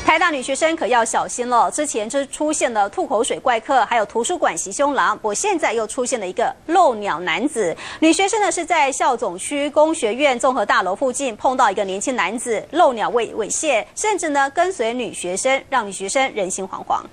台大女学生可要小心了，之前就出现了吐口水怪客，还有图书馆袭胸狼，不过现在又出现了一个漏鸟男子。女学生呢是在校总区工学院综合大楼附近碰到一个年轻男子漏鸟猥亵，甚至呢跟随女学生，让女学生人心惶惶。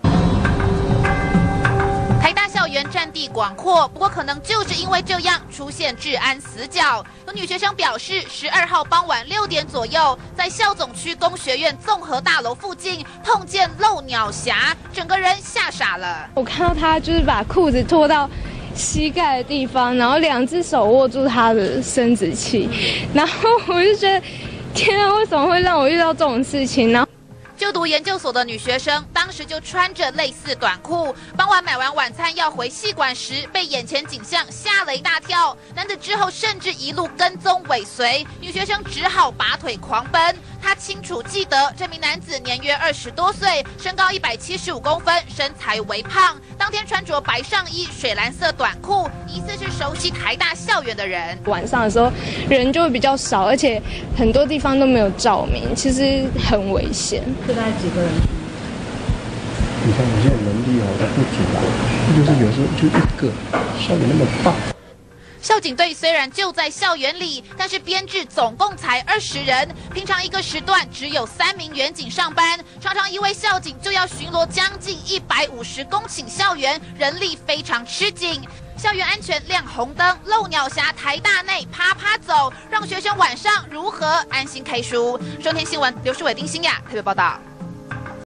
台大校园占地广阔，不过可能就是因为这样出现治安死角。有女学生表示，12号傍晚6点左右，在校总区工学院综合大楼附近碰见漏鸟侠，整个人吓傻了。 我看到他就是把裤子脱到膝盖的地方，然后2只手握住他的生殖器，然后我就觉得，天啊，为什么会让我遇到这种事情呢？ 就读研究所的女学生当时就穿着类似短裤，傍晚买完晚餐要回系馆时，被眼前景象吓了一大跳。男子之后甚至一路跟踪尾随，女学生只好拔腿狂奔。她清楚记得这名男子年约20多岁，身高175公分，身材微胖。当天穿着白上衣、水蓝色短裤，疑似是熟悉台大校园的人。 晚上的时候人就会比较少，而且很多地方都没有照明，其实很危险。 大概几个人？ 你看有些人能力都不足啦，就是有时候就一个，校园那么大。 校警队虽然就在校园里，但是编制总共才20人，平常一个时段只有3名员警上班，常常一位校警就要巡逻将近150公顷校园，人力非常吃紧。校园安全亮红灯，漏鸟侠台大内啪啪走，让学生晚上如何安心看书？中天新闻刘世伟、丁欣雅特别报道。